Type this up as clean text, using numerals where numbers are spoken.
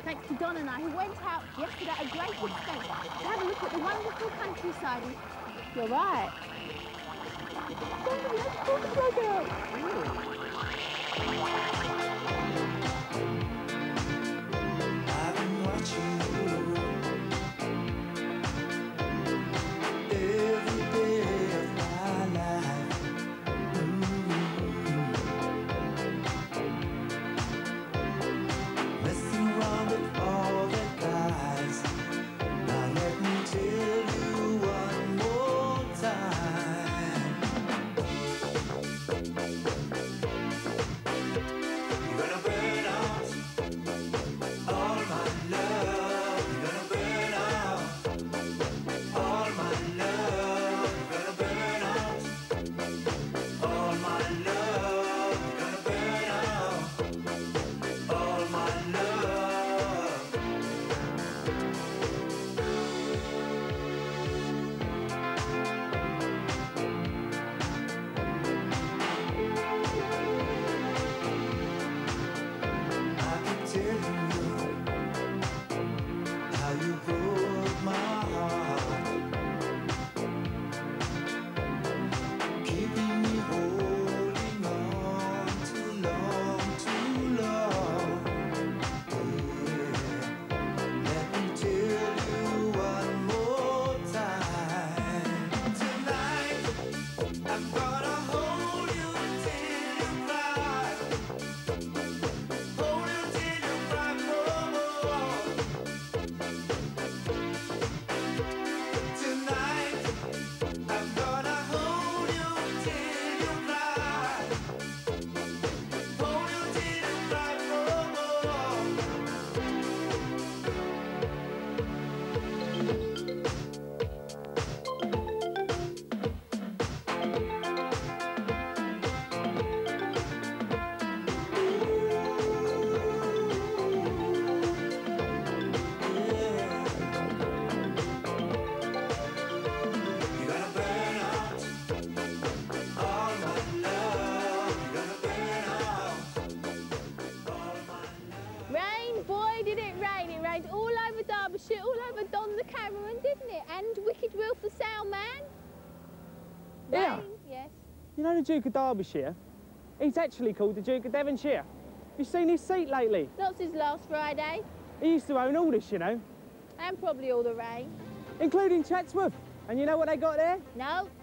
thanks to Don and I, who went out yesterday at a great expense to have a look at the wonderful countryside. And you're right. Let's pull the plug out. I've been watching you every day of my life. Messing around with all the guys. Now let me tell you one more time. You're gonna burn out all my love. You're gonna burn out all my love. You're gonna burn out all my love. You're gonna burn out all my love. I keep telling you how you broke my heart, keeping me holding on too long, too long. Yeah. Let me tell you one more time. Tonight, I'm gonna hold you till you cry. Hold you till you cry no more. Tonight, I'm gonna hold you till you cry. Hold you till you cry no more. You're gonna burn out all my love. You're gonna burn out all my love. Rain, boy, did it rain. It rained all over Derbyshire, all over Don the cameraman, didn't it? And Wicked Wilf the sound man. Yeah. Rain, yes. You know the Duke of Derbyshire? He's actually called the Duke of Devonshire. You seen his seat lately? Not since last Friday. He used to own all this, you know, And probably all the rain. including Chatsworth. And you know what they got there? No,